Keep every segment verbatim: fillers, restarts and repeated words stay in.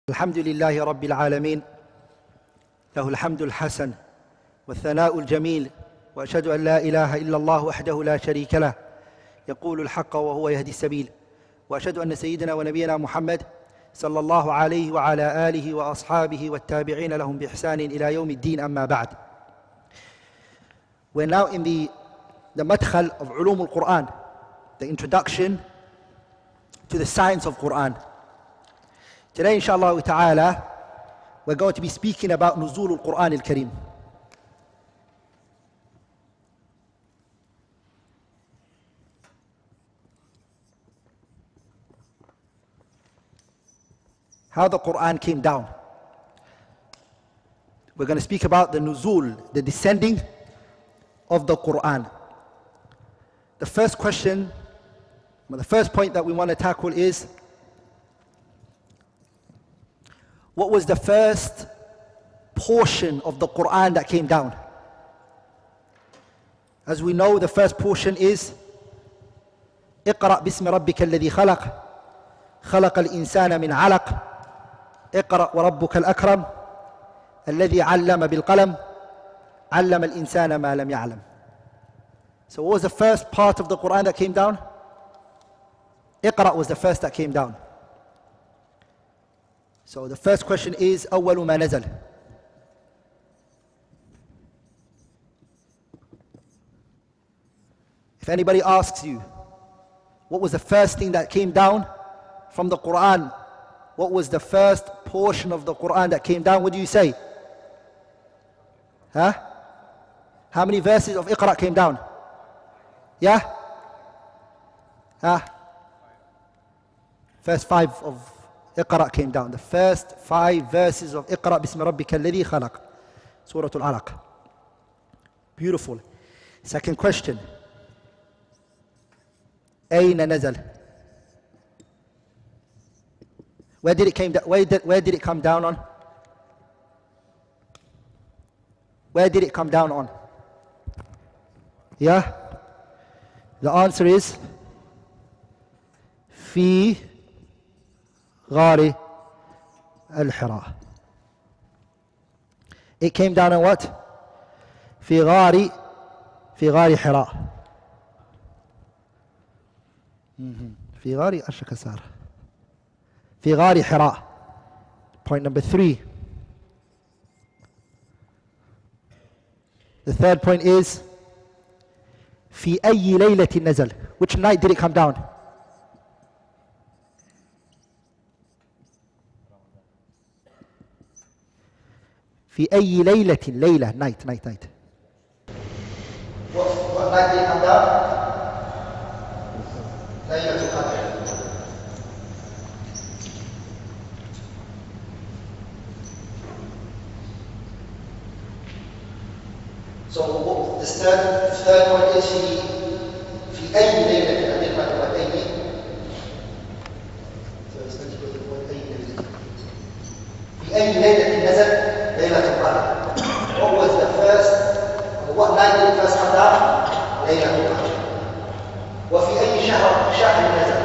الحمد لله رب العالمين له الحمد الحسن والثناء الجميل وأشهد أن لا إله إلا الله وحده لا شريك له يقول الحق وهو يهدي السبيل وأشهد أن سيدنا ونبينا محمد صلى الله عليه وعلى آله وأصحابه والتابعين لهم بإحسان إلى يوم الدين أما بعد. We're now in the, the madkhal of Ulum al-Quran, the introduction to the science of Quran. Today, inshallah ta'ala, we're going to be speaking about Nuzul al-Quran al-Kareem. How the Quran came down. We're going to speak about the Nuzul, the descending of the Quran. The first question, well, the first point that we want to tackle is, what was the first portion of the Quran that came down? As we know, the first portion is اقرأ باسم ربك الذي خلق خلق الإنسان من علق اقرأ وربك الأكرم الذي علم بالقلم علم الإنسان ما لم يعلم. So what was the first part of the Quran that came down? Iqra was the first that came down. So the first question is أول ما نزل. If anybody asks you, what was the first thing that came down from the Quran? What was the first portion of the Quran that came down? What do you say? Huh? How many verses of Iqra came down? Yeah? Huh? First five of Iqra came down. The first five verses of Iqra bismi rabbika alladhi khalaq. Surah Al-Alaq. Beautiful. Second question. أين نزل? Where did it came down? Where did, where did it come down on? Where did it come down on? Yeah? The answer is في غار الحراء. It came down on what? في غار في غار حراء. في غار الشكسار. في غار حراء. Point number three. The third point is في أي ليلة نزل. Which night did it come down? في أي ليلة ليلة night night night. What, what night did it come down? ليلة القدر. So the third, third point is في في أي ليلة هذه القدر أي. So it's going to be the أي ليلة. في أي ليلة نزل ليلة القدر. What was the first? What night did it first come down? ليلة القدر. وفي أي شهر شهر نزل.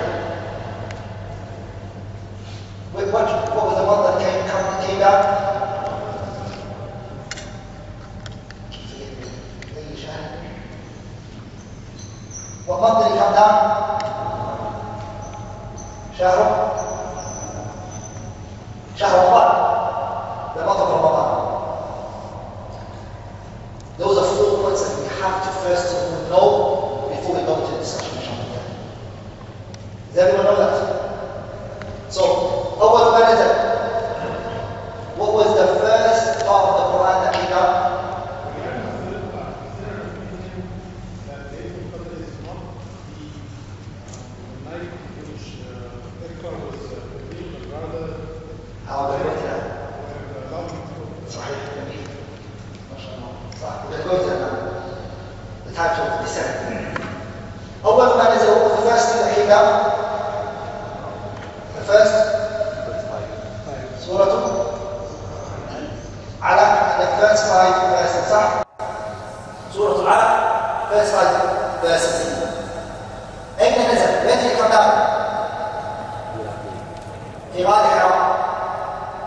What, what was the one that came, come, came down? What month did it come down? شهر شهر رمضان. The month of Ramadan. Those are four points that we have to first of all know before we go into the discussion. Does everyone know that? So, أول ما نزل. What was the first part of the Quran that came down? How do we go to that? صحيح جميل. ما شاء الله. صح. We're going to that now. The types of descent. أول ما نزل, what was the first thing that came down? The first? Surah Al-Alaq. The first five verses. صح? Surah Al-Alaq. First five verses. أين نزل? When did it come down? في غار حراء.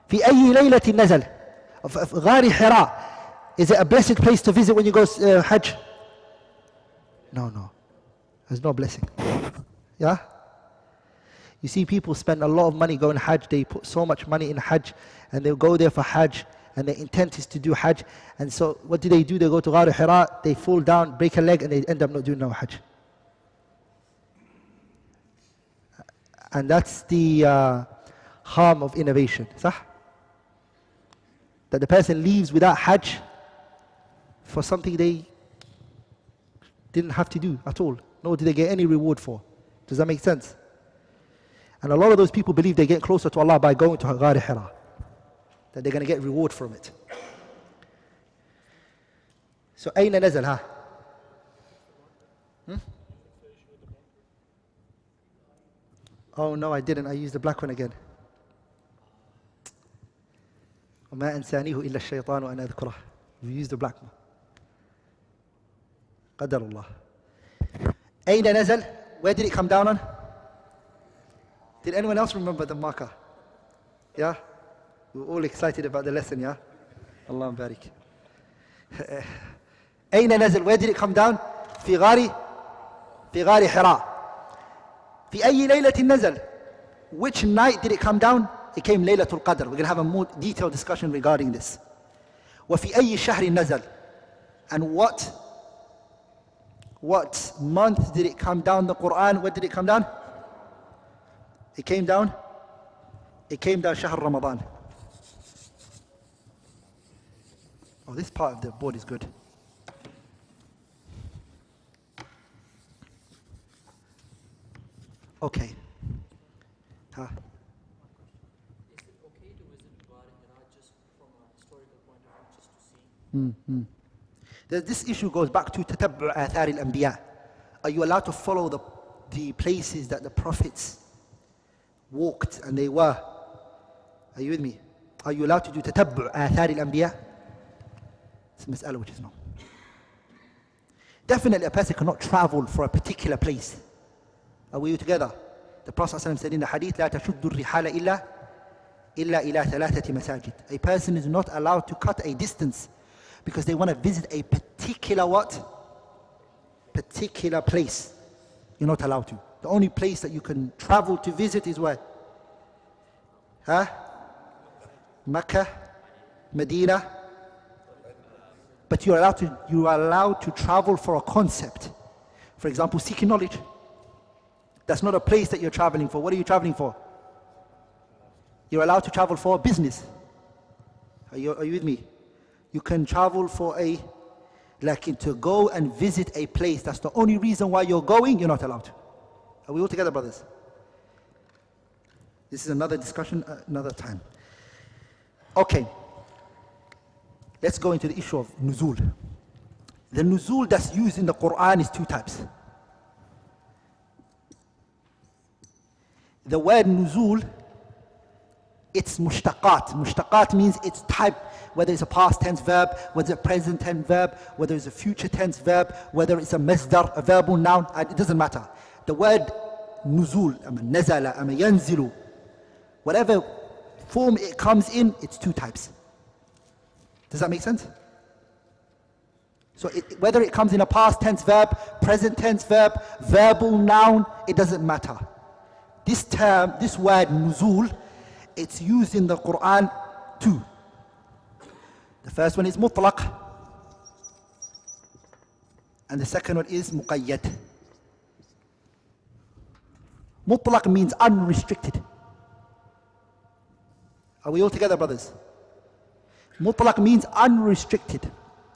في أي ليلة نزل. غار Hira, is it a blessed place to visit when you go uh, Hajj? No, no. There's no blessing. Yeah? You see people spend a lot of money going Hajj. They put so much money in Hajj and they'll go there for Hajj and their intent is to do Hajj. And so what do they do? They go to Ghar Hira, they fall down, break a leg and they end up not doing no Hajj. And that's the uh, harm of innovation. Sah? That the person leaves without Hajj for something they didn't have to do at all, nor did they get any reward for. Does that make sense? And a lot of those people believe they get closer to Allah by going to Ghar Hira, that they're going to get reward from it. So, أين نزل ها? Hmm? Oh no, I didn't. I used the black one again. وما أنسانيه إلا الشيطان وأنا أذكره. You used the black one. قدر الله. أين نزل? Where did it come down on? Did anyone else remember the marker? Yeah? We were all excited about the lesson, yeah? Allah barik. أين نزل? Where did it come down? في غار في غار حراء. في أي ليلة نزل? Which night did it come down? It came Laylatul Qadr. We're going to have a more detailed discussion regarding this. وفي أي شهر نزل? And what what month did it come down? The Quran, what did it come down? It came down It came down شهر Ramadan. Oh, this part of the board is good. Okay. Huh? Is it okay to visit Ghar Hira just from a historical point of view, just to see? Mm-hmm. This issue goes back to تتبع آثار الأنبياء. Are you allowed to follow the, the places that the prophets walked and they were? Are you with me? Are you allowed to do تتبع آثار الأنبياء? It's a mas'ala which is no. Definitely a person cannot travel for a particular place. Are we together? The Prophet ﷺ said in the hadith, لا تشد الرحال إلا إلا إلى ثلاثة مساجد. A person is not allowed to cut a distance because they want to visit a particular what? Particular place. You're not allowed to. The only place that you can travel to visit is where? Huh? Mecca, Medina. But you're allowed to, you are allowed to travel for a concept. For example, seeking knowledge. That's not a place that you're traveling for. What are you traveling for? You're allowed to travel for business. Are you, are you with me? You can travel for a, like to go and visit a place. That's the only reason why you're going, you're not allowed to. Are we all together, brothers? This is another discussion, uh, another time. Okay. Let's go into the issue of nuzul. The nuzul that's used in the Quran is two types. The word nuzul, it's mushtaqat. Mushtaqat means it's type, whether it's a past tense verb, whether it's a present tense verb, whether it's a future tense verb, whether it's a masdar, a verbal noun, it doesn't matter. The word nuzul, ama nazala, ama yanzilu, whatever form it comes in, it's two types. Does that make sense? So it, whether it comes in a past tense verb, present tense verb, verbal noun, it doesn't matter. This term, this word nuzul, it's used in the Quran too. The first one is mutlaq, and the second one is muqayyad. Mutlaq means unrestricted. Are we all together, brothers? Mutlaq means unrestricted.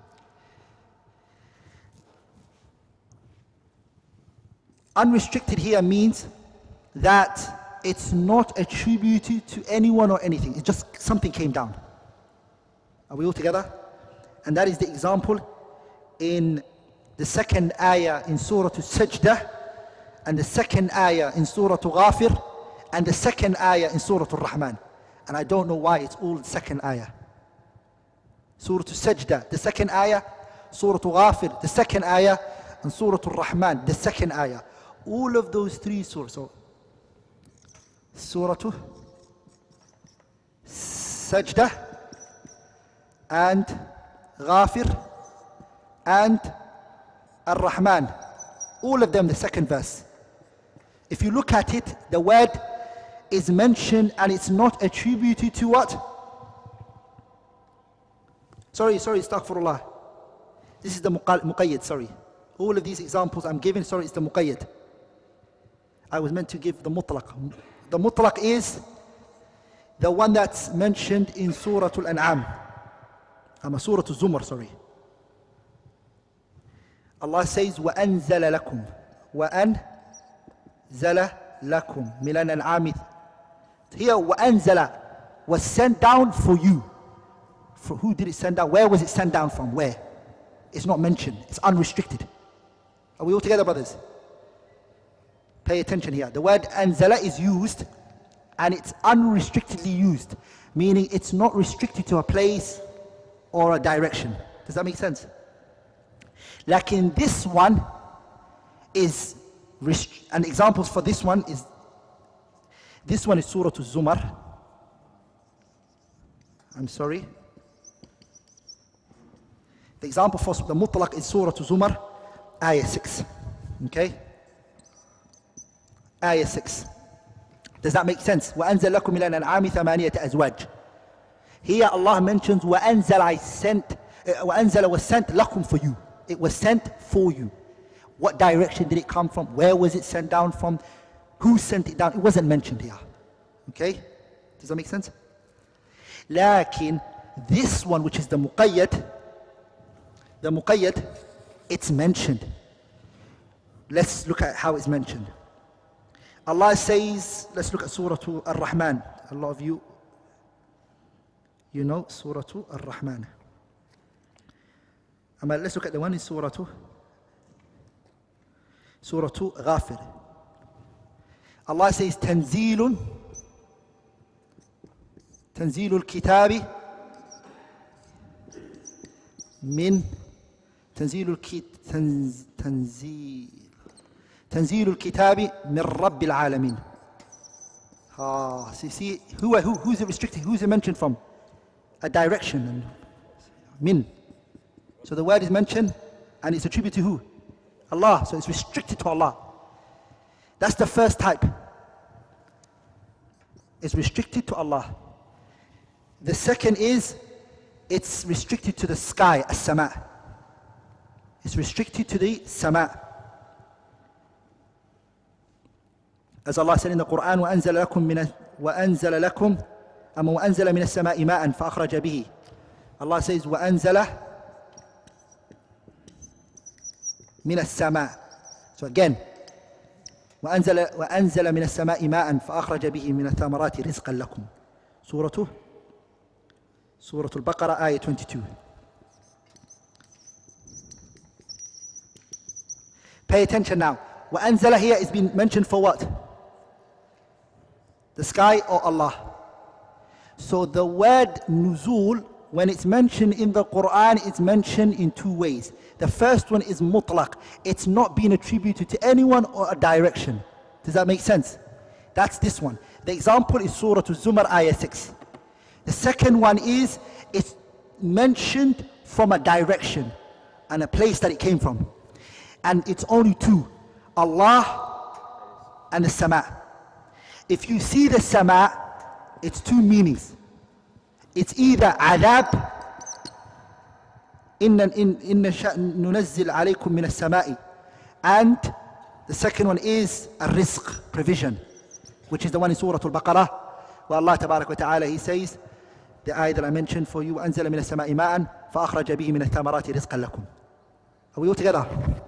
Unrestricted here means that it's not attributed to anyone or anything. It's just something came down. Are we all together? And that is the example in the second ayah in Surah Al-Sajdah, and the second ayah in Surah Ghafir, and the second ayah in Surah Al-Rahman. And I don't know why it's all the second ayah. Surah Al-Sajdah, the second ayah, Surah Ghafir, the second ayah, and Surah Al-Rahman, the second ayah. All of those three surahs. So, Surah Sajdah and Ghafir and Ar-Rahman. All of them the second verse. If you look at it, the word is mentioned and it's not attributed to what? Sorry, sorry, astaghfirullah. This is the muqayyad, sorry. All of these examples I'm giving, sorry, it's the muqayyad. I was meant to give the mutlaq. The mutlaq is the one that's mentioned in Surah Al-An'am. I'm a Surah Al-Zumar, sorry. Allah says, وَأَنزَلَ لَكُمْ وَأَنزَلَ لَكُمْ مِنَ الْأَنْعَامِ. Here, وَأَنزَلَ was sent down for you. For who did it send down? Where was it sent down from? Where? It's not mentioned. It's unrestricted. Are we all together, brothers? Pay attention here. The word anzala is used and it's unrestrictedly used, meaning it's not restricted to a place or a direction. Does that make sense? Like in this one is, and examples for this one is, this one is Surah Al-Zumar. I'm sorry. The example for the mutlaq is Surah Al-Zumar, Ayah six. Okay? Ayah six. Does that make sense? وَأَنزَلَ لَكُم مِنَ الْأَنْعَامِ ثَمَانِيَةَ أَزْوَاجٍ. Here Allah mentions وَأَنزَلَ I sent, uh, وَأَنزَلَ was sent لَكُم for you. It was sent for you. What direction did it come from? Where was it sent down from? Who sent it down? It wasn't mentioned here. Okay? Does that make sense? Lakin, this one which is the muqayyad, the muqayyad, it's mentioned. Let's look at how it's mentioned. Allah says, let's look at Surah Ar-Rahman. A lot of you, you know Surah Ar-Rahman. Let's look at the one in Surah Surah Ghafir. Allah says, Tanzilun, Tanzilul Kitabi min Tanzilul Tanzil Tanzilul Kitabi min Rabbil Alamin. Ah, so you see, who, who, who's it restricted? Who's it mentioned from? A direction. And min. So the word is mentioned and it's attributed to who? Allah. So it's restricted to Allah. That's the first type. It's restricted to Allah. The second is it's restricted to the sky, as-sama. It's restricted to the sama. As Allah said in the Quran, وَأَنزَلَ لَكُم مِنَ وَأَنزَلَ لَكُم أَمَّا وَأَنزَلَ مِنَ السَّمَاءِ مَاءً فَأَخْرَجَ بِهِ. Allah says, وَأَنزَلَ مِنَ السَّمَاءِ. So again, وأنزل, وأنزل من السماء ماء فأخرج به من الثمرات رزقا لكم. سورة سورة البقرة آية twenty-two. Pay attention now. وأنزل here is being mentioned for what? The sky or Allah? So the word nuzul, when it's mentioned in the Quran, it's mentioned in two ways. The first one is mutlaq. It's not being attributed to anyone or a direction. Does that make sense? That's this one. The example is Surah Al-Zumar, Ayah six. The second one is, it's mentioned from a direction and a place that it came from. And it's only two. Allah and the Sama. If you see the Sama, it's two meanings. It's either adab, إن إن إن ننزل عليكم من السماء, and the second one is a rizq, provision, which is the one in Surah Al-Baqarah, where Allah Tabarak wa Ta'ala, He says, the ayah that I mentioned for you, أنزل من السماء ماء فأخرج به من الثمرات رزقا لكم. Are we all together?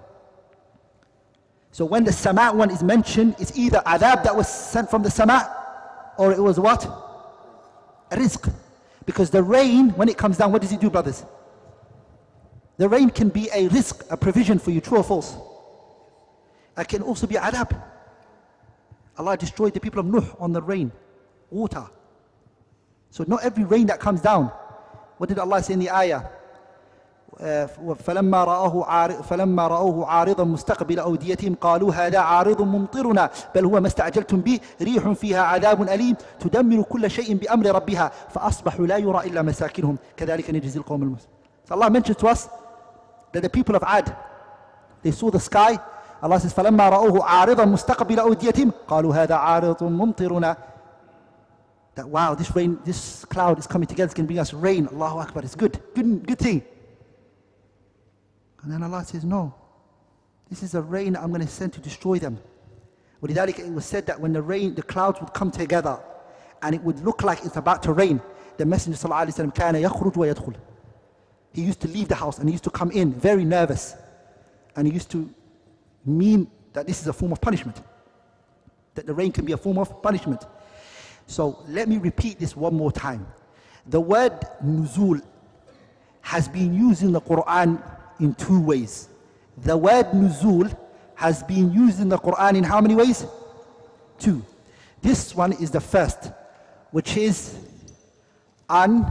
So when the sama one is mentioned, it's either adab that was sent from the sama, or it was what? A rizq. Because the rain, when it comes down, what does it do, brothers? The rain can be a rizq, a provision for you, true or false? It can also be adab. Allah destroyed the people of Nuh on the rain, water. So not every rain that comes down. What did Allah say in the ayah? فلما رأوه عارض فلما رأوه عارضا مستقبل أوديتهم قالوا هذا عارض ممطرنا بل هو ما استعجلتم به ريح فيها عذاب أليم تدمر كل شيء بأمر ربها فأصبحوا لا يرى إلا مساكنهم كذلك نجزي القوم المسلمين. So Allah mentions to us that the people of Ad, they saw the sky. Allah says فلما رأوه عارضا مستقبل أوديتهم قالوا هذا عارض ممطرنا. That wow, this rain, this cloud is coming together, it's going to bring us rain. Allahu Akbar, it's good, good, good thing. And then Allah says, no, this is a rain I'm going to send to destroy them. ولذلك it was said that when the rain, the clouds would come together and it would look like it's about to rain, the Messenger صلى الله عليه وسلم كان يخرج ويدخل. He used to leave the house and he used to come in very nervous. And he used to mean that this is a form of punishment. That the rain can be a form of punishment. So let me repeat this one more time. The word nuzul has been used in the Quran in two ways. The word nuzul has been used in the Quran in how many ways? Two. This one is the first, which is un,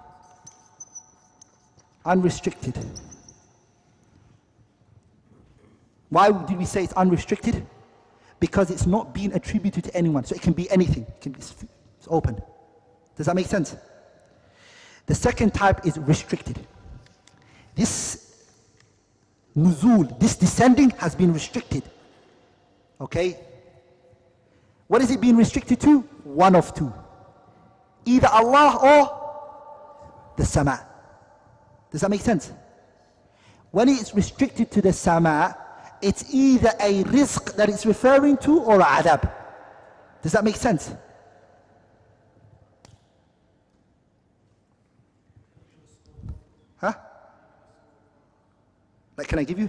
unrestricted. Why did we say it's unrestricted? Because it's not being attributed to anyone. So it can be anything. It can be, it's open. Does that make sense? The second type is restricted. This nuzul, this descending has been restricted. Okay? What is it being restricted to? One of two. Either Allah or the sama. Does that make sense? When it's restricted to the sama, it's either a rizq that it's referring to or a adab. Does that make sense? Huh? Like, can I give you?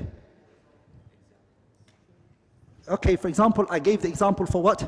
Okay, for example, I gave the example for what?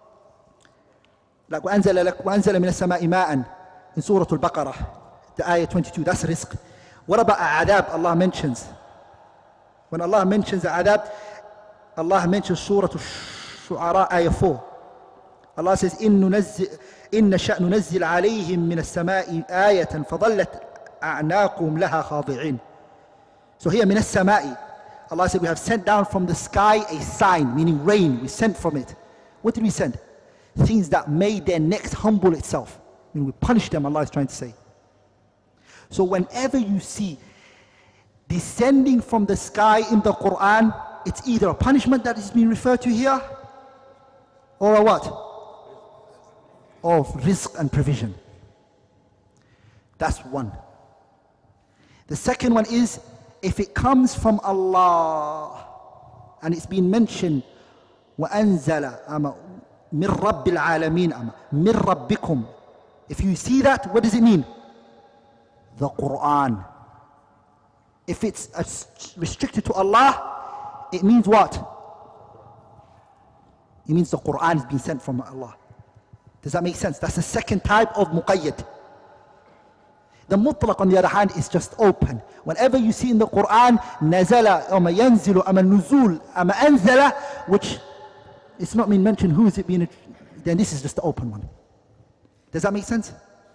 Like, وَأَنزَلَ لَكْ وَأَنزَلَ مِنَ السَّمَاءِ مَاءً in Surah Al-Baqarah, the ayah twenty-two, that's rizq. What about adab Allah mentions? When Allah mentions the adab, Allah mentions Surah Al-Shu'ara, ayah four. Allah says, إِن نَشَأْ نُنَزِّلْ عَلَيْهِمْ مِنَ السَّمَاءِ آيَةً فَظَلَّتْ أَعْنَاقُهُمْ لَهَا خَاضِعِينَ. So here, مِنَ السَّمَاءِ, Allah said, we have sent down from the sky a sign, meaning rain. We sent from it. What did we send? Things that made their necks humble itself. I mean, we punished them, Allah is trying to say. So whenever you see descending from the sky in the Quran, it's either a punishment that is being referred to here, or a what? Of rizq and provision. That's one. The second one is, if it comes from Allah, and it's been mentioned, وَأَنزَلَ أَمَا مِن رَبِّ الْعَالَمِينَ أَمَا مِن رَبِّكُمْ. If you see that, what does it mean? The Quran. If it's restricted to Allah, it means what? It means the Quran is being sent from Allah. Does that make sense? That's the second type of muqayyad. The mutlaq, on the other hand, is just open. Whenever you see in the Quran, nazala, ama yanzilu, ama nuzul, ama anzala, which it's not being mentioned who is it being, then this is just the open one. Does that make sense?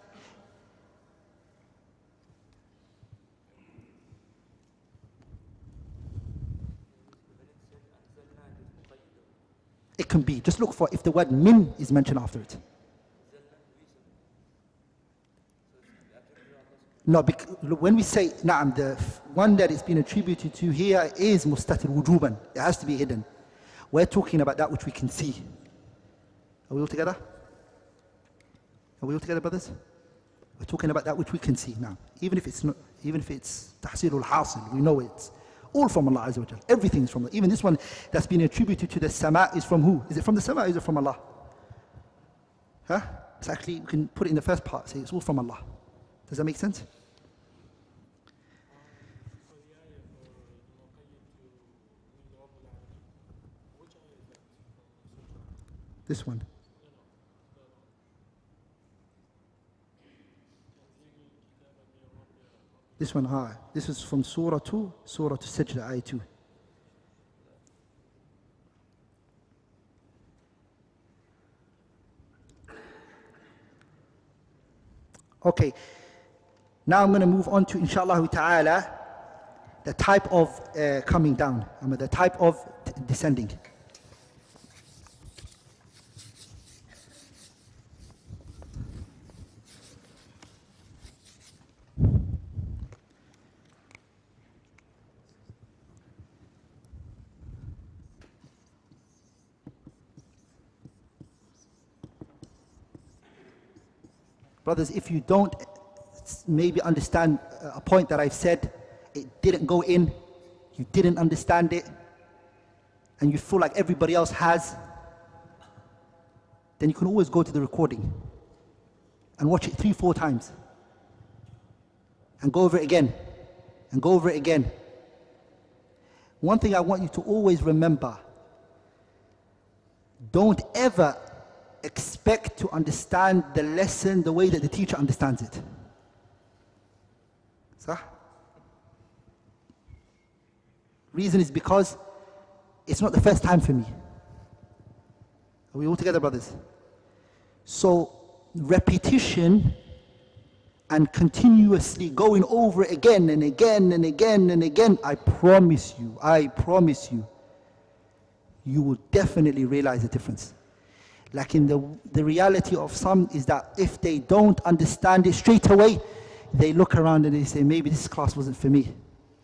It can be. Just look for if the word min is mentioned after it. No, when we say na'am, the one that is being attributed to here is mustatir wujuban. It has to be hidden. We're talking about that which we can see. Are we all together? Are we all together, brothers? We're talking about that which we can see now. Even if it's not, even if it's tahsilul hasil, we know it's all from Allah Azza wa Jal. Everything is from Allah. Even this one that's been attributed to the sama is from who? Is it from the sama or is it from Allah? Huh? It's actually, we can put it in the first part, say it's all from Allah. Does that make sense? This one. This one, ah, this is from Surah two, Surah Sajda, Ayah two. Okay, now I'm going to move on to, inshallah ta'ala, the type of uh, coming down, I mean, the type of t- descending. Brothers, if you don't maybe understand a point that I've said, it didn't go in, you didn't understand it, and you feel like everybody else has, then you can always go to the recording and watch it three, four times. And go over it again, and go over it again. One thing I want you to always remember, don't ever expect to understand the lesson the way that the teacher understands it. So, reason is because it's not the first time for me. Are we all together, brothers? So, repetition and continuously going over it again and again and again and again, I promise you, I promise you, you will definitely realize the difference. Like in the, the reality of some is that if they don't understand it straight away, they look around and they say, maybe this class wasn't for me.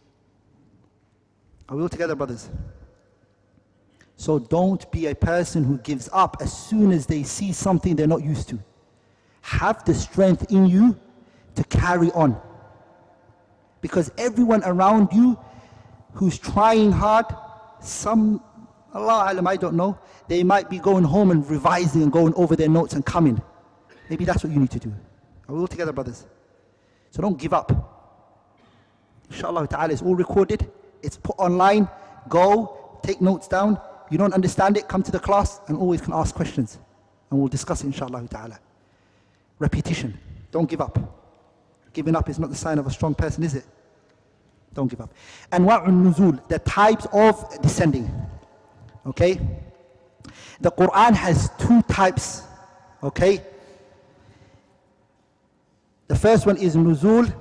Are we all together, brothers? So don't be a person who gives up as soon as they see something they're not used to. Have the strength in you to carry on. Because everyone around you who's trying hard, some, Allah Alam, I don't know, they might be going home and revising and going over their notes and coming. Maybe that's what you need to do. Are we all together, brothers? So don't give up. Inshallah ta'ala, it's all recorded. It's put online. Go, take notes down. You don't understand it, come to the class and always can ask questions. And we'll discuss it, inshallah ta'ala. Repetition. Don't give up. Giving up is not the sign of a strong person, is it? Don't give up. Anwa'un nuzul, the types of descending. Okay? The Quran has two types. Okay? The first one is nuzul,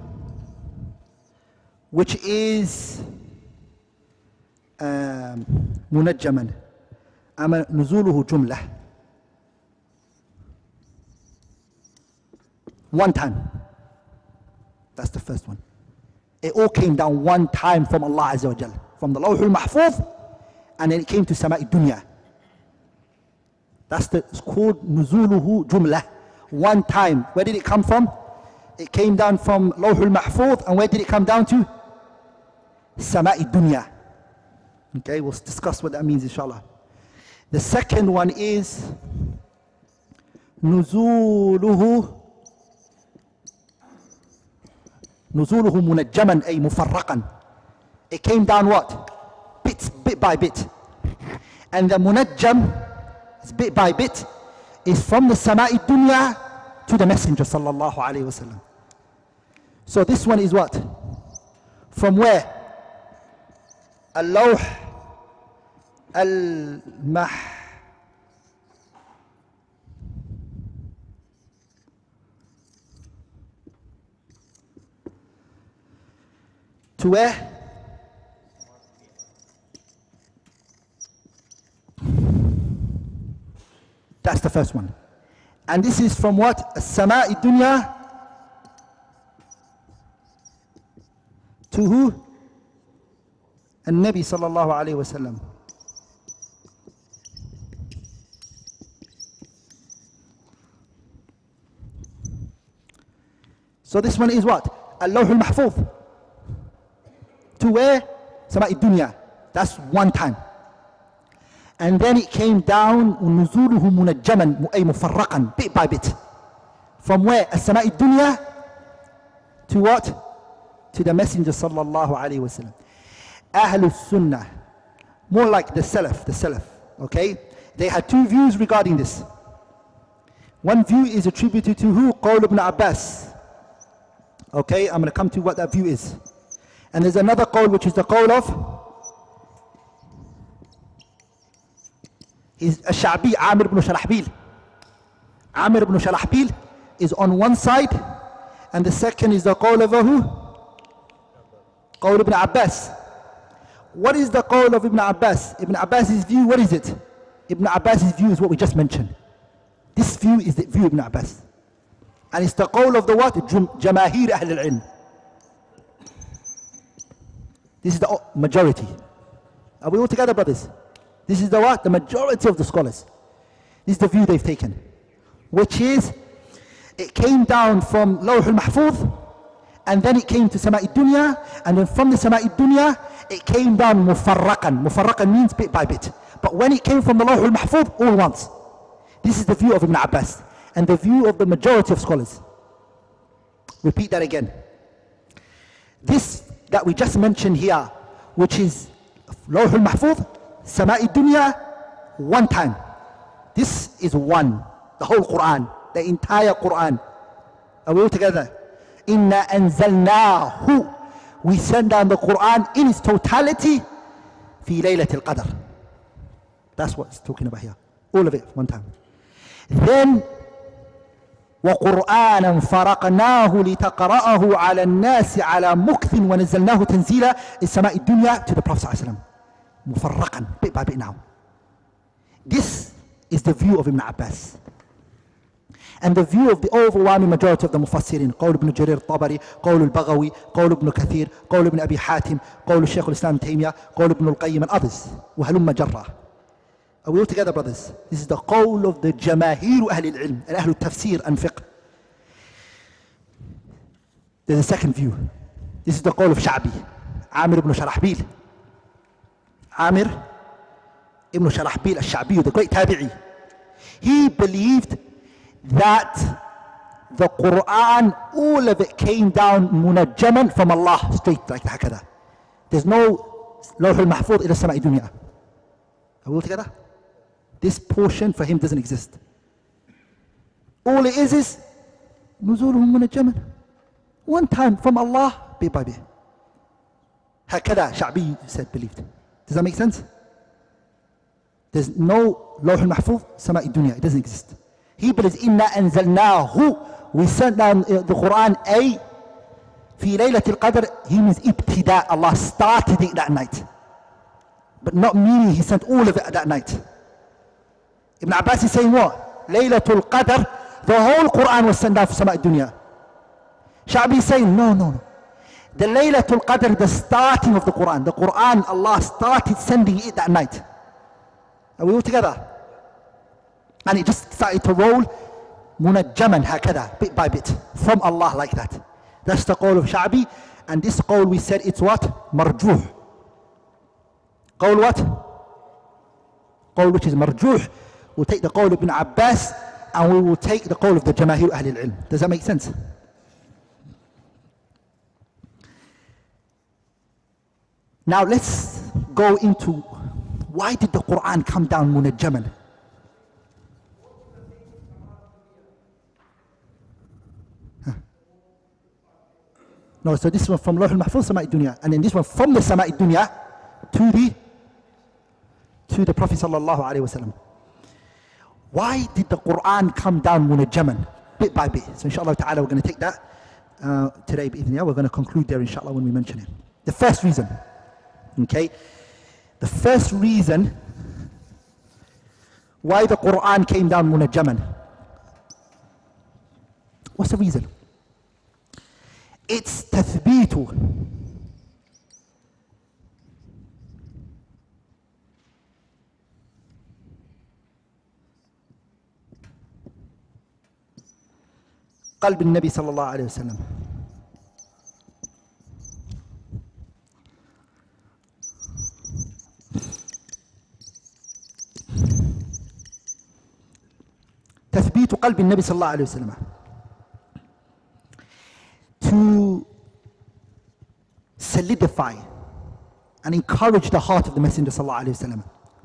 which is um, munajjaman. Ama nuzuluhu jumlah. One time. That's the first one. It all came down one time from Allah Azza wa Jal, from the Lawhul Mahfuz, and then it came to Sama'i Dunya. That's the, it's called nuzuluhu jumlah. One time. Where did it come from? It came down from Lawhul Mahfuz, and where did it come down to? Sama'i Dunya. Okay, we'll discuss what that means, inshallah. The second one is nuzuluhu nuzuluhu munajjaman, ay mufarraqan. It came down what? Bits, bit by bit. And the munajjam, is bit by bit, is from the Sama'i Dunya to the Messenger sallallahu alayhi wasallam. So this one is what? From where? Al-Lawh Al-Mah to where? That's the first one. And this is from what? As-Sama'i Dunya to who? An-Nabi sallallahu alayhi wa sallam. So this one is what? Al-Lawh al-Mahfuz. To where? Sama'i Dunya. That's one time. And then it came down, نُزُولُهُ مُنَجَّمًا أي مُفَرَّقًا, bit by bit. From where? As-Sama'i Dunya to what? To the Messenger sallallahu alayhi wa sallam. Ahlul Sunnah, more like the Salaf, the Salaf, okay? They had two views regarding this. One view is attributed to who? Qawl ibn Abbas. Okay, I'm going to come to what that view is. And there's another qawl which is the qawl of is Ash-Sha'bi, Amir ibn Shalahbil. Amir ibn Shalahbil is on one side, and the second is the qawl of who? Qawl ibn Abbas. What is the qawl of Ibn Abbas? Ibn Abbas's view, what is it? Ibn Abbas's view is what we just mentioned. This view is the view of Ibn Abbas. And it's the qawl of the what? Jamahir Ahl al-Ilm. This is the majority. Are we all together, brothers? This is the what? The majority of the scholars. This is the view they've taken. Which is, it came down from Lawh al-Mahfuz, and then it came to Sama'i Dunya, and then from the Sama'i Dunya, it came down mufarraqan. Mufarraqan means bit by bit. But when it came from the Lawh al-Mahfuz, all once. This is the view of Ibn Abbas, and the view of the majority of scholars. Repeat that again. This that we just mentioned here, which is Lawh al-Mahfuz, Sama'i Dunya, one time. This is one. The whole Quran, the entire Quran. Are we all together? Inna anzalnahu. We send down the Quran in its totality fi laylatil qadr. That's what it's talking about here. All of it, one time. Then وَقُرْآنًا فَرَقْنَاهُ لِتَقْرَأَهُ عَلَى النَّاسِ عَلَى مُكْثٍ وَنَزَّلْنَاهُ تَنزِيلًا السماء الدنيا to the Prophet ﷺ. مُفَرَّقًا, bit by bit now. This is the view of Ibn Abbas. And the view of the overwhelming majority of the Mufassirin, قول ابن جرير الطبري, قول البغوي, قول ابن كثير, قول ابن أبي حاتم, قول الشيخ الإسلام تيمية, قول ابن القيم, and others. وهلم جرة. Are we all together, brothers? This is the qawl of the Jamahir Ahl al-Ilm and Ahl al-Tafsir and Fiqh. There's a second view. This is the qawl of Sha'bi, Amir ibn Sharahbil. Amir ibn Sharahbil al-Sha'bi, the great tabi'i. He believed that the Quran, all of it came down munajjaman from Allah, straight like hakada. There's no Lawh al-Mahfuz ila Sama'i Dunya. Are we all together? This portion for him doesn't exist. All it is is nuzuluhum munajjaman. One time from Allah, bit by bit. Hakada, Sha'bi said, believed. Does that make sense? There's no Lawh al-Mahfuz, Sama'i Dunya. It doesn't exist. He believes, Inna anzalnahu. We sent down uh, the Quran, A, fi laylatil qadr. He means ibtida. Allah started it that night. But not meaning he sent all of it at that night. Ibn Abbas is saying what? Laylatul Qadr, the whole Quran was sent down for Sama'i Dunya. Sha'bi is saying, no, no, no. The Laylatul Qadr, the starting of the Quran. The Quran, Allah started sending it that night. Are we all together? And it just started to roll munajjaman hakada, bit by bit, from Allah like that. That's the qawl of Sha'bi. And this qawl we said it's what? Marjuh. Qawl what? Qawl which is marjuh. We'll take the qawl of Ibn Abbas and we will take the qawl of the Jamahir Ahl al-Ilm. Does that make sense? Now let's go into why did the Quran come down munajjaman? Huh. No, so this one from Lawh al-Mahfuz, Sama'i Dunya, and then this one from the Sama'i Dunya to the to the Prophet sallallahu alaihi wasallam. Why did the Quran come down munajjaman, bit by bit? So inshallah ta'ala we're going to take that uh, today. We're going to conclude there inshallah when we mention it. The first reason, okay, the first reason why the Quran came down munajjaman. What's the reason? It's tathbitu. قلب النبي صلى الله عليه وسلم. تثبيت قلب النبي صلى الله عليه وسلم. To solidify and encourage the heart of the Messenger صلى الله عليه وسلم.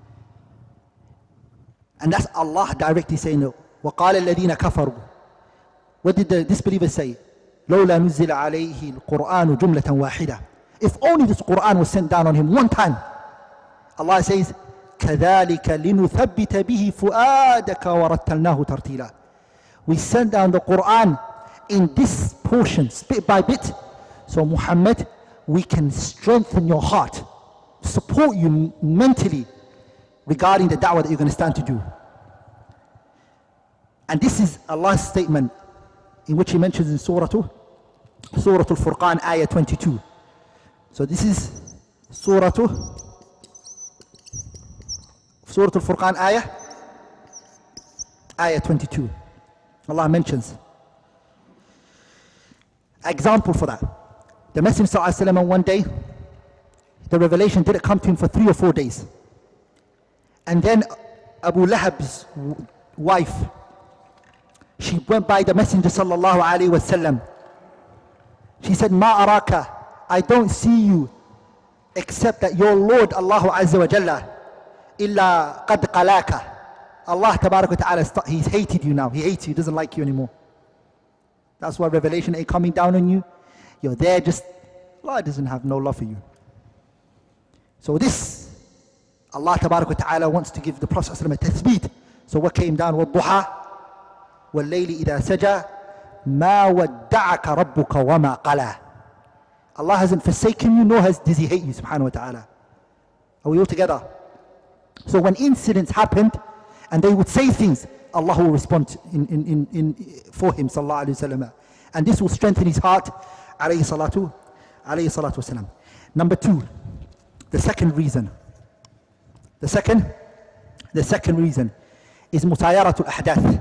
And that's Allah directly saying, وقال الذين كفروا. What did the disbelievers say? لولا نزل عليه القرآن جملة واحدة. If only this Quran was sent down on him one time. Allah says, كذلك لنثبت به فؤادك ورتلناه ترتيلا. We sent down the Quran in this portion, bit by bit. So Muhammad, we can strengthen your heart, support you mentally regarding the da'wah that you're going to stand to do. And this is Allah's statement in which He mentions in Surah Surah Al-Furqan, ayah twenty-two. So this is Surah Surah Al-Furqan, ayah ayah twenty-two. Allah mentions example for that. The Messenger ﷺ on one day, the revelation didn't come to him for three or four days. And then Abu Lahab's wife, she went by the Messenger sallallahu alaihi wasallam. She said, "Ma araka, I don't see you except that your Lord Allahu Azza wa Jalla illa qad qalaka." Allah tabarak wa ta'ala, He's hated you now. He hates you, doesn't like you anymore. That's why revelation ain't coming down on you. You're there just, Allah doesn't have no love for you. So this, Allah tabarak wa ta'ala wants to give the Prophet ﷺ a tathbeet. So what came down? وَالضُّحَى وَاللَّيْلِ إِذَا سَجَى مَا وَدَّعَكَ رَبُّكَ وَمَا قَلَى. Allah hasn't forsaken you, nor has, does He hate you, subhanahu wa ta'ala. Are we all together? So when incidents happened, and they would say things, Allah will respond in, in, in, in, for him, sallallahu alayhi wa sallam. And this will strengthen his heart, alayhi salatu, alayhi salatu wasalam. Number two, the second reason. The second, the second reason is mutayaratul ahdath.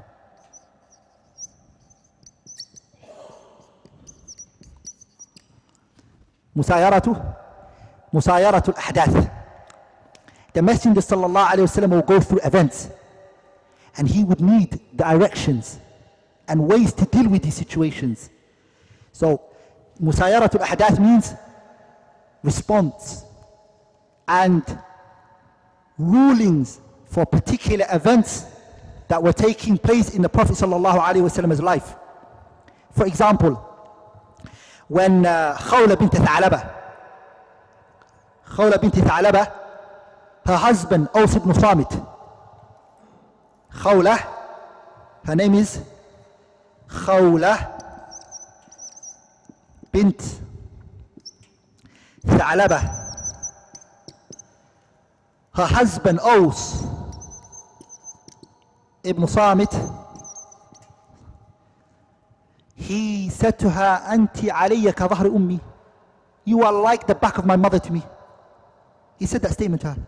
Musayaratu, musayaratul ahdath. The Messenger sallallahu alayhi wa sallam will go through events, and he would need directions and ways to deal with these situations. So, musayaratul ahdath means response and rulings for particular events that were taking place in the Prophet sallallahu alaihi wasallam's life. For example, when uh, Khawla bint Tha'laba, Khawla bint Tha'laba, her husband Aws ibn Samit, Khawla, her name is Khawla bint Tha'laba. Her husband Aws ibn Samit, he said to her, "Anti alayya ka dhahri ummi." You are like the back of my mother to me. He said that statement to her.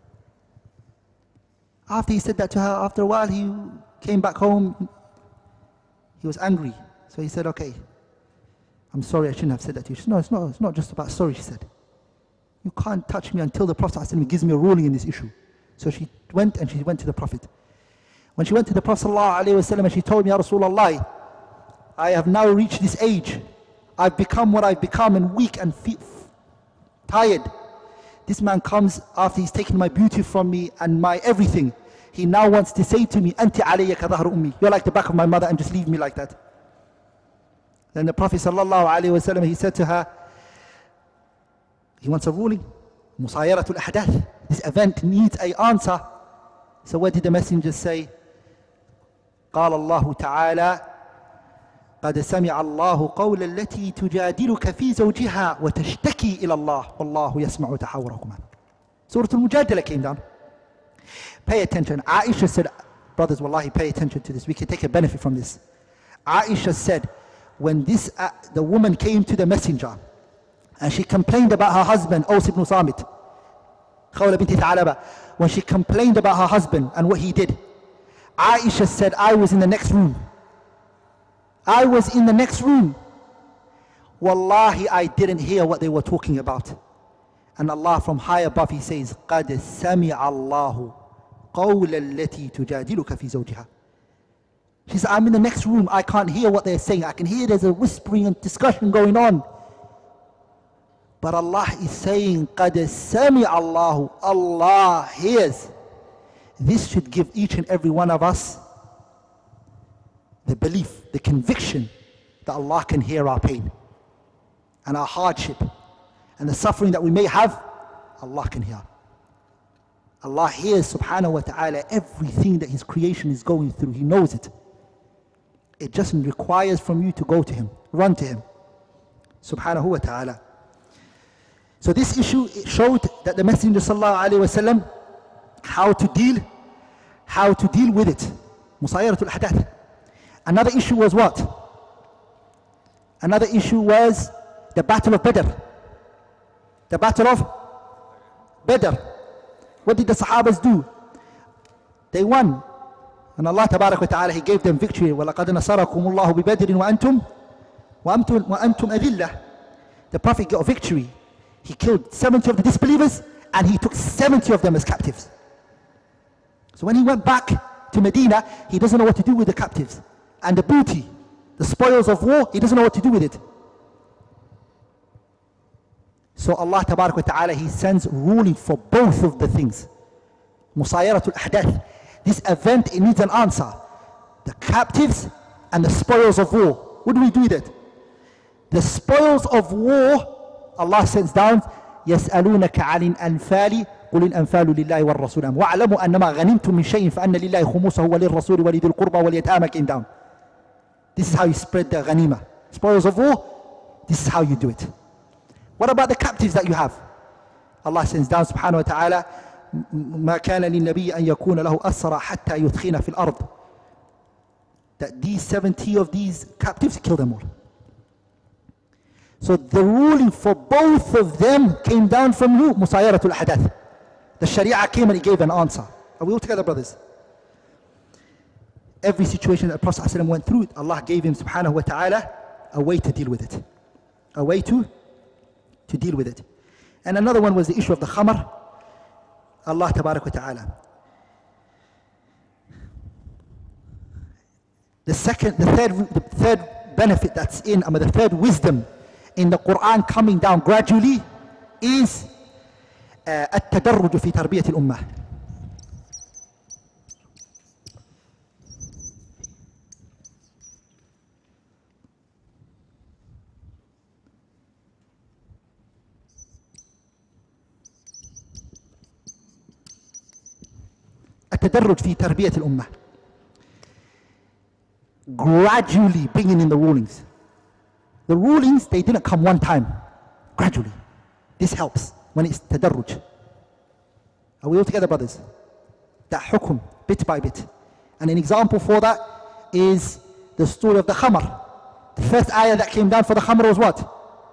After he said that to her, after a while he came back home. He was angry. So he said, "Okay, I'm sorry, I shouldn't have said that to you." She said, "No, it's not, it's not just about sorry," she said. "You can't touch me until the Prophet ﷺ gives me a ruling in this issue." So she went and she went to the Prophet. When she went to the Prophet ﷺ and she told me, "Ya Rasulullah, I have now reached this age. I've become what I've become and weak and fe- tired. This man comes after he's taken my beauty from me and my everything. He now wants to say to me, Anti alayya ka dhahru ummi. You're like the back of my mother, and just leave me like that." Then the Prophet ﷺ, he said to her, he wants a ruling. Musayaratul ahdath. This event needs an answer. So what did the messenger say? قال الله تعالى قد سمع الله قول التي تجادلك في زوجها وتشتكي إلى الله والله يسمع تحاوركما. Surah Al-Mujadala came down. Pay attention. Aisha said, brothers, wallahi, pay attention to this. We can take a benefit from this. Aisha said, when this uh, the woman came to the messenger and she complained about her husband, Aws ibn Samit, Khawla bint Tha'laba, when she complained about her husband and what he did, Aisha said, I was in the next room. I was in the next room. Wallahi, I didn't hear what they were talking about. And Allah from high above, He says, قَدْ سَمِعَ اللَّهُ قَوْلَ الَّتِي تُجَادِلُكَ فِي زَوْجِهَا. She said, I'm in the next room. I can't hear what they're saying. I can hear there's a whispering and discussion going on. But Allah is saying, قَدْ سَمِعَ اللَّهُ. Allah hears. This should give each and every one of us the belief, the conviction that Allah can hear our pain and our hardship and the suffering that we may have. Allah can hear. Allah hears subhanahu wa ta'ala everything that His creation is going through. He knows it. It just requires from you to go to Him, run to Him subhanahu wa ta'ala. So this issue showed that the Messenger sallallahu alaihi wasallam how to deal, how to deal with it. Musayaratul ahdath. Another issue was what? Another issue was the Battle of Badr. The Battle of Badr. What did the Sahabas do? They won. And Allah Tabarak wa Ta'ala, He gave them victory. وَلَقَدْ نَصَرَكُمُ اللَّهُ بِبَدْرٍ وَأَنْتُمْ وَأَنْتُمْ وَأَنْتُمْ أَذِلَّةٌ. The Prophet got a victory. He killed seventy of the disbelievers and he took seventy of them as captives. So when he went back to Medina, he doesn't know what to do with the captives. And the booty, the spoils of war, he doesn't know what to do with it. So Allah Tabarak wa Ta'ala, He sends ruling for both of the things. Musayaratul ahdath. This event, it needs an answer. The captives and the spoils of war. What do we do with it? The spoils of war, Allah sends down, يَسْأَلُونَكَ عَنِ الْأَنْفَالِ قُلِ الْأَنْفَالُ لِلَّهِ وَالرَّسُولِ وَاعْلَمُوا أَنَّمَا غَنِمْتُم مِّن شَيْءٍ فَأَنَّ لِلَّهِ خُمُسَهُ وَلِلرَّسُولِ وَلِذِي الْقُرْبَى وَالْيَتَامَى came down. This is how you spread the ghanima. Spoils of war, this is how you do it. What about the captives that you have? Allah sends down subhanahu wa ta'ala, مَا كَانَ لِلنَّبِيِّ أَن يَكُونَ لَهُ أَسْرَى حَتَّى يُثْخِنَ فِي الْأَرْضِ. That these seventy of these captives, kill them all. So the ruling for both of them came down from who? Musayaratul ahdath. The Sharia came and it gave an answer. Are we all together, brothers? Every situation that the Prophet ﷺ went through, Allah gave him subhanahu wa ta'ala a way to deal with it. A way to, to deal with it. And another one was the issue of the khamar. Allah tabarak wa ta'ala. The second, the third, the third benefit that's in, I mean the third wisdom in the Quran coming down gradually is التدرج في تربية الأمة. التدرج في تربية الأمة. Gradually bringing in the rulings. The rulings, they didn't come one time. Gradually. This helps when it's tadarruj. Are we all together, brothers? That hukum, bit by bit. And an example for that is the story of the khamar. The first ayah that came down for the khamar was what?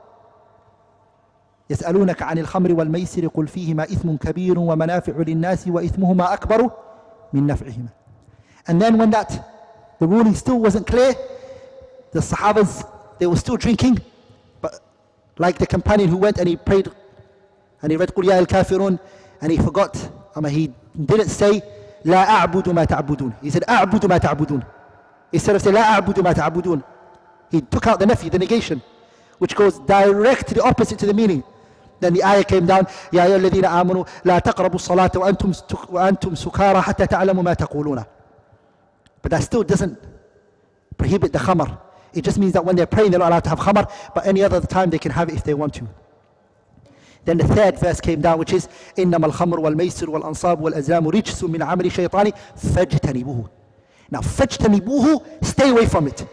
يسألونك عن الخمر والميسر قل فيهما إثم كبير ومنافع للناس وإثمهما أكبر من نفعهما. And then when that, the ruling still wasn't clear, the Sahabas, they were still drinking, but like the companion who went and he prayed and he read قُلْ يَا الْكَافِرُونَ and he forgot, I mean, he didn't say لا أعبد ما تعبدون. He said أعبد ما تعبدون. Instead of saying لا أعبد ما تعبدون, he took out the nafi, the negation, which goes directly opposite to the meaning. Then the ayah came down, يا أيها الذين آمنوا لا تقربوا الصلاة وأنتم وأنتم سكارى حتى تعلموا ما تقولون. But that still doesn't prohibit the khamar. It just means that when they're praying, they're not allowed to have khamar, but any other time they can have it if they want to. Then the third verse came down, which is إنما الخمر والميسر والأنصاب والأزلام رجس من عمل الشيطان فاجتنبوه. Now فاجتنبوه, stay away from it.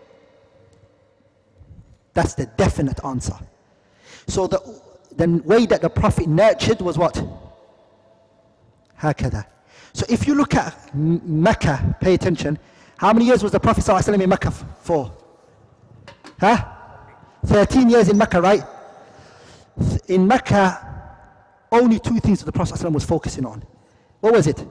That's the definite answer. So the, the way that the Prophet nurtured was what? هكذا. So if you look at Mecca, pay attention, how many years was the Prophet ﷺ in Mecca for? Huh? thirteen years in Mecca, right? In Mecca, only two things that the Prophet ﷺ was focusing on. What was it?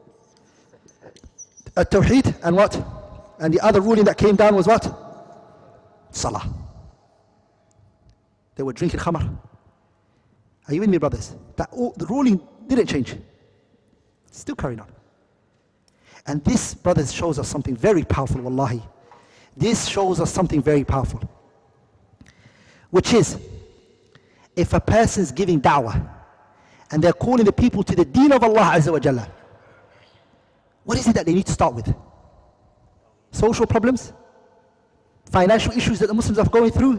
At-Tawheed and what? And the other ruling that came down was what? Salah. They were drinking khamar. Are you with me, brothers? That all, the ruling didn't change. Still carrying on. And this, brothers, shows us something very powerful, wallahi. This shows us something very powerful. Which is, if a person is giving da'wah, and they're calling the people to the deen of Allah Azza wa Jalla, what is it that they need to start with? Social problems? Financial issues that the Muslims are going through?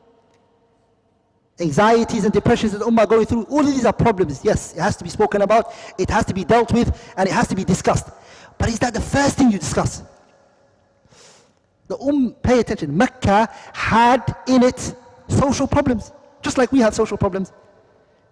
Anxieties and depressions that the Ummah are going through? All of these are problems. Yes, it has to be spoken about, it has to be dealt with, and it has to be discussed. But is that the first thing you discuss? The Umm, pay attention, Mecca had in it social problems, just like we have social problems.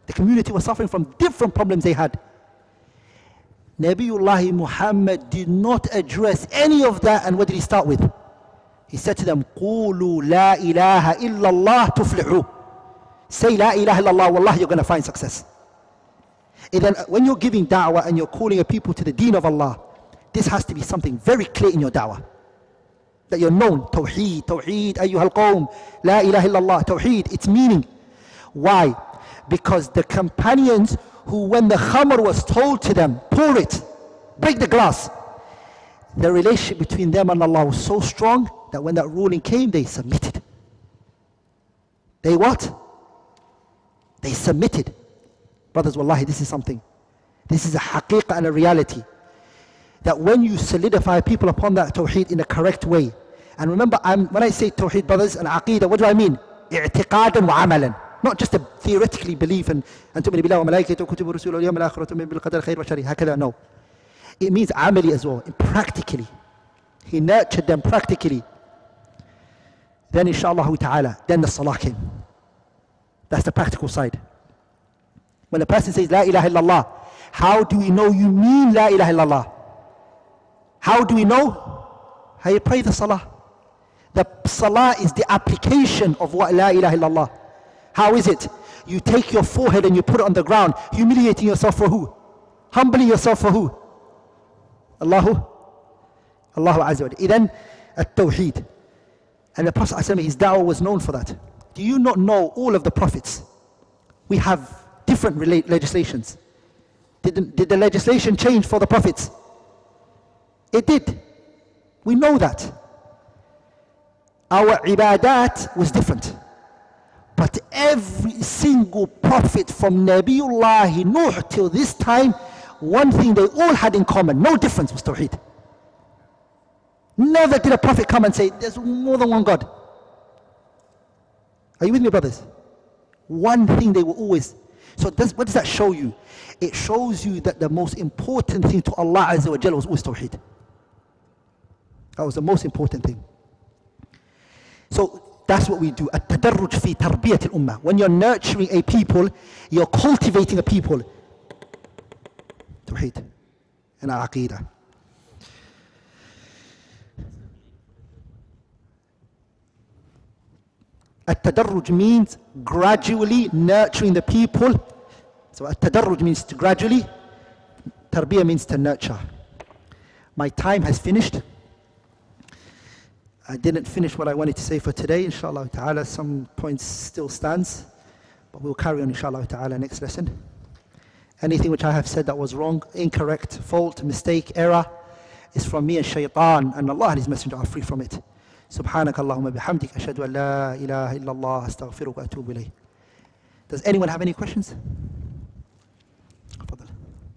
The community was suffering from different problems they had. Nabiullah Muhammad did not address any of that, and what did he start with? He said to them, قُولُوا لَا إِلَهَ إِلَّا اللَّهِ تُفْلِحُوا. Say La ilaha illallah, wallah, you're going to find success. And then when you're giving da'wah and you're calling a people to the deen of Allah, this has to be something very clear in your da'wah. That you're known, Tawheed, Tawheed, ayyuhal qawm, La ilaha illallah, Tawheed, its meaning. Why? Because the companions who, when the khamr was told to them, pour it, break the glass, the relationship between them and Allah was so strong that when that ruling came, they submitted. They what? They submitted. Brothers, wallahi, this is something. This is a haqiqah and a reality. That when you solidify people upon that tawheed in a correct way, and remember, I'm, when I say tawheed, brothers, and aqeedah, what do I mean? I'tiqadan wa amalan. Not just a theoretically belief and tu'minu billahi wa malaikatihi wa kutubihi wa rusulihi wal yawmil akhir wa tu'minu bil qadari khair wa sharri. Hakadha, no. It means amali as well, practically. He nurtured them practically. Then inshaAllah ta'ala, then the salah came. That's the practical side. When a person says La ilaha illallah, how do we know you mean La ilaha illallah? How do we know? How you pray the salah. The salah is the application of what La ilaha illallah. How is it? You take your forehead and you put it on the ground, humiliating yourself for who? Humbling yourself for who? Allahu? Allahu Azza wa Jalla. Then, at-tawheed. And the Prophet ﷺ, his da'wah was known for that. Do you not know all of the prophets? We have different legislations. Did the, did the legislation change for the prophets? It did. We know that. Our ibadat was different. But every single prophet from Nabiullah Nuh till this time, one thing they all had in common, no difference, was tawheed. Never did a prophet come and say, there's more than one God. Are you with me, brothers? One thing they were always. So does, what does that show you? It shows you that the most important thing to Allah Azza wa Jalla was always tawheed. That was the most important thing. So that's what we do. At-tadarruj fi tarbiyat al-ummah. When you're nurturing a people, you're cultivating a people. Tawheed and aqeedah. At-tadarruj means gradually nurturing the people. So at-tadarruj means to gradually. Tarbiyah means to nurture. My time has finished. I didn't finish what I wanted to say for today. Inshallah ta'ala, some points still stands. But we'll carry on inshallah ta'ala next lesson. Anything which I have said that was wrong, incorrect, fault, mistake, error is from me and shaitan, and Allah and His Messenger are free from it. سبحانك اللهم بحمدك أشهد أن لا إله إلا الله أستغفرك وأتوب إليه. Does anyone have any questions? تفضل.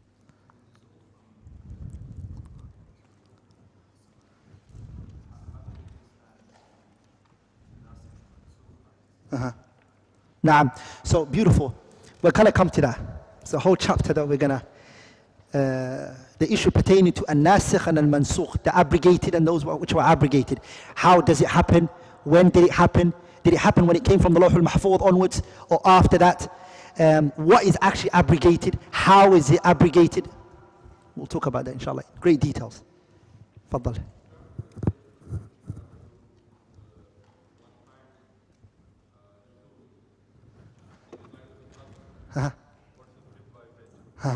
Uh-huh. Naam. So beautiful. We're going to come to that. It's a whole chapter that we're going to Uh, the issue pertaining to an-nasikh and al-mansukh, the abrogated and those which were abrogated. How does it happen? When did it happen? Did it happen when it came from the Lawh al-Mahfuz onwards or after that? Um, what is actually abrogated? How is it abrogated? We'll talk about that inshallah. Great details. Faddal. Huh? Huh?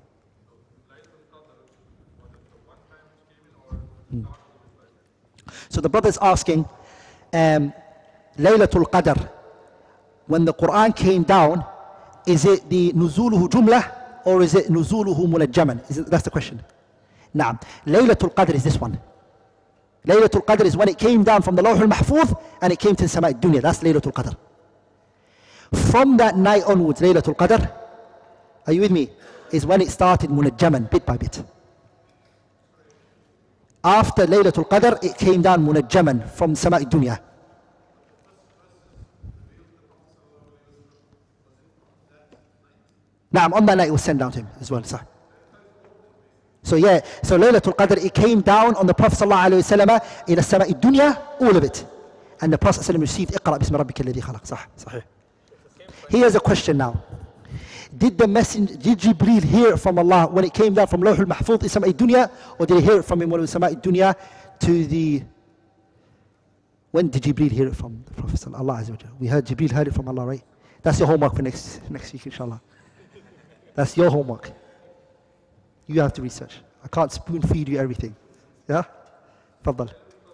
Hmm. So the brother is asking, um, Laylatul Qadr, when the Quran came down, is it the nuzuluhu jumlah or is it nuzuluhu munajjaman? Is it, that's the question. Naam. Laylatul Qadr is this one. Laylatul Qadr is when it came down from the Lawh al-Mahfuz and it came to the Sama' al-Dunya. That's Laylatul Qadr. From that night onwards, Laylatul Qadr, are you with me? Is when it started munajjaman, bit by bit. After Laylatul Qadr, it came down munajjaman from Sama' al-Dunya. Naam, on that night it was sent down to him as well, sir. So yeah, so Laylatul Qadr, it came down on the Prophet sallallahu alayhi wa sallam in the Sama' al-Dunya, all of it. And the Prophet sallallahu alayhi wa sallam received Iqra' bismi rabbika alladhi khalaq. Sah, sahih. Here's a question now. Did the messenger, did Jibreel hear it from Allah when it came down from Lawh al-Mahfuz in Sama'i Dunya, or did he hear it from him when it was Sama'i Dunya to the, when did Jibreel hear it from the Prophet Sallallahu Alaihi Wasallam? We heard Jibreel heard it from Allah, right? That's your homework for next, next week, inshallah. That's your homework. You have to research. I can't spoon feed you everything. Yeah? Faddal.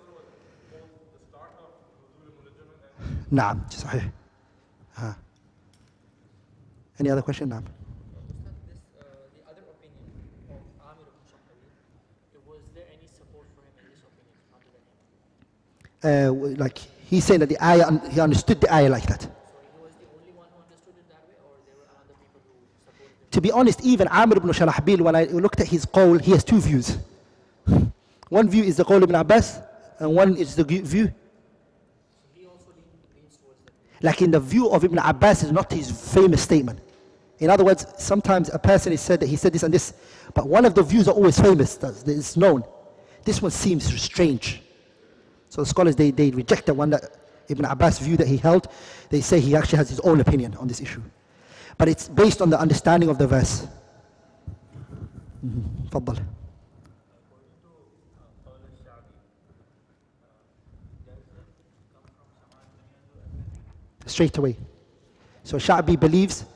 نعم صحيح. ها. Any other question? نعم. This, uh, the other opinion of Amir ibn Shahri, was there any support for him in this opinion other than him? Uh, like he's saying that the ayah, he understood the ayah like that. So he was the only one who understood it that way, or there were other people who supported it? To be honest, even Amir ibn Sharahbil, when I looked at his qawl, he has two views. One view is the qawl ibn Abbas, and one is the view. He also leans towards that. Like in the view of Ibn Abbas is not his famous statement. In other words, sometimes a person is said that he said this and this, but one of the views are always famous, that is known. This one seems strange. So the scholars, they, they reject the one that Ibn Abbas view that he held. They say he actually has his own opinion on this issue. But it's based on the understanding of the verse. Mm-hmm. Faddal. Straight away. So Sha'bi believes,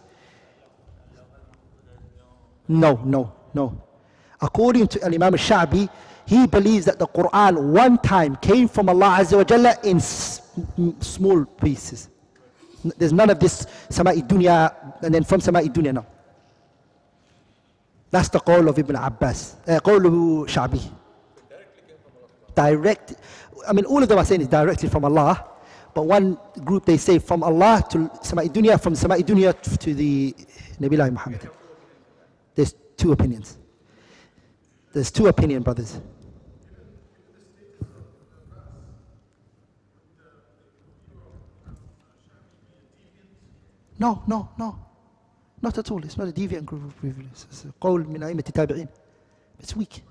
no, no, no. According to Imam al-Sha'bi, he believes that the Quran one time came from Allah Azza wa Jalla in s small pieces. There's none of this Sama'i Dunya and then from Sama'i Dunya, no. That's the qawl of Ibn Abbas, uh, qawl of Sha'bi. Direct, I mean all of them are saying it's directly from Allah. But one group they say from Allah to Sama'i Dunya, from Sama'i Dunya to the Nabiullah Muhammad. There's two opinions. There's two opinions, brothers. No, no, no. Not at all. It's not a deviant group of people. It's a qawl min a'immat tabi'in. It's weak.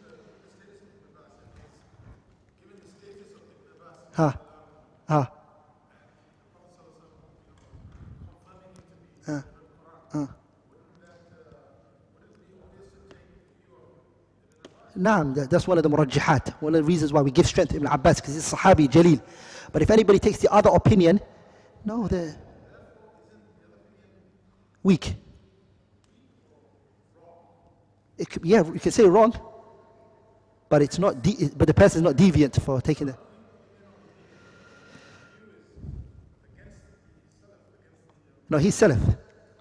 Ha. Ah. Ah. Ah. Naam, that's one of the murajjihat. One of the reasons why we give strength to Ibn Abbas, because it's Sahabi, Jalil. But if anybody takes the other opinion, no, they're weak. It could, yeah, you can say wrong, but it's not. De but the person is not deviant for taking it. No, he's Salaf.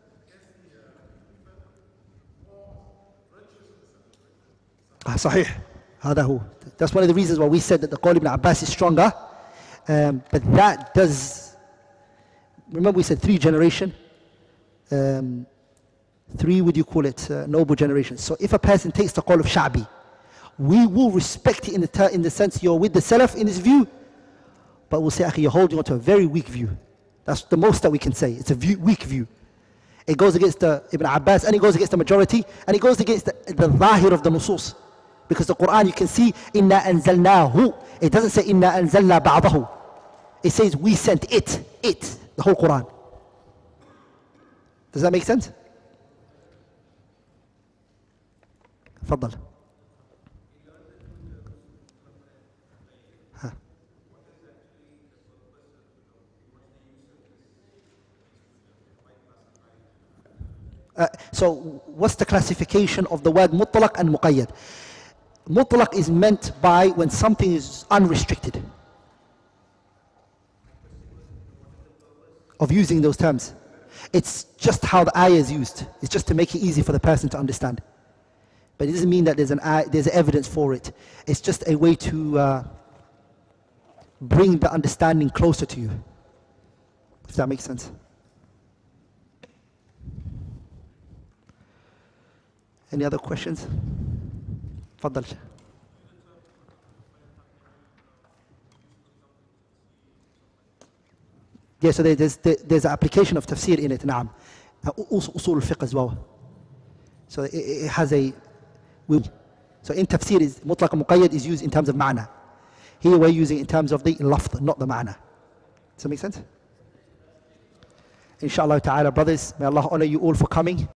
Ah, Sahih. هذا هو. That's one of the reasons why we said that the qawl ibn Abbas is stronger. Um, but that does, remember we said three generation, um, three would you call it, uh, noble generations. So if a person takes the qawl of Sha'bi, we will respect it in the, ter in the sense you're with the Salaf in this view, but we'll say, you're holding on to a very weak view. That's the most that we can say. It's a view, weak view. It goes against the Ibn Abbas, and it goes against the majority, and it goes against the, the zahir of the nusus. Because the Quran, you can see, inna anzalnahu. It doesn't say inna anzalna ba'dahu. It says we sent it, it, the whole Quran. Does that make sense? Faddal. Uh, so what's the classification of the word mutlaq and muqayyad? Mutlaq is meant by when something is unrestricted of using those terms. It's just how the ayah is used. It's just to make it easy for the person to understand. But it doesn't mean that there's an ayah, there's evidence for it. It's just a way to uh, bring the understanding closer to you. If that makes sense. Any other questions? Faddal. Yeah, so there's, there's an application of tafsir in it, na'am. Also usul al-fiqh as well. So it, it has a, so in tafsir, is mutlaq and muqayyad is used in terms of ma'na. Here we're using it in terms of the lafz, not the ma'na. Does that make sense? inshallah ta'ala, brothers, may Allah honor you all for coming.